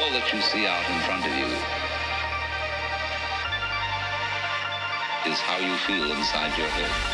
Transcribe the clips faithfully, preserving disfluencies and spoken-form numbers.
all that you see out in front of you is how you feel inside your head.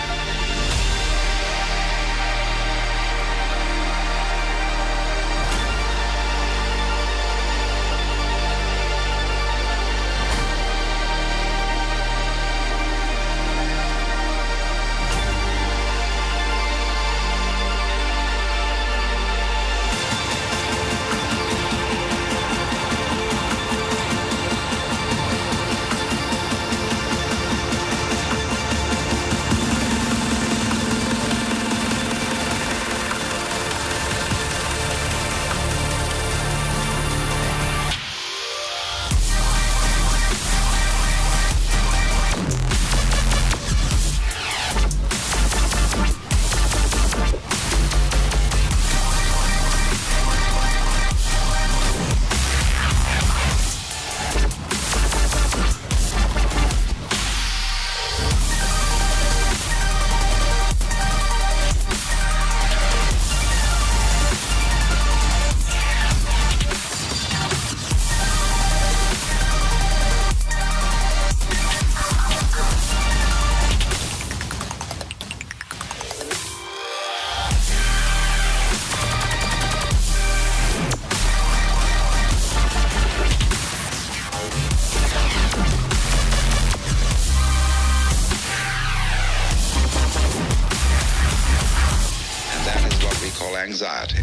Anxiety.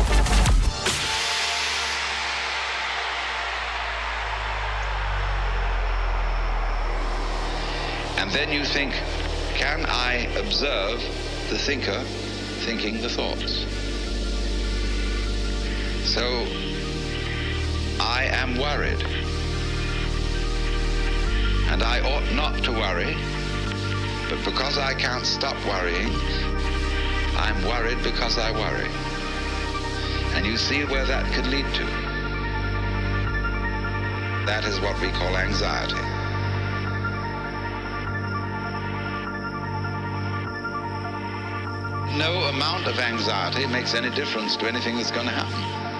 And then you think, can I observe the thinker thinking the thoughts? So I am worried. And I ought not to worry, but because I can't stop worrying, I'm worried because I worry. And you see where that could lead to. That is what we call anxiety. No amount of anxiety makes any difference to anything that's going to happen.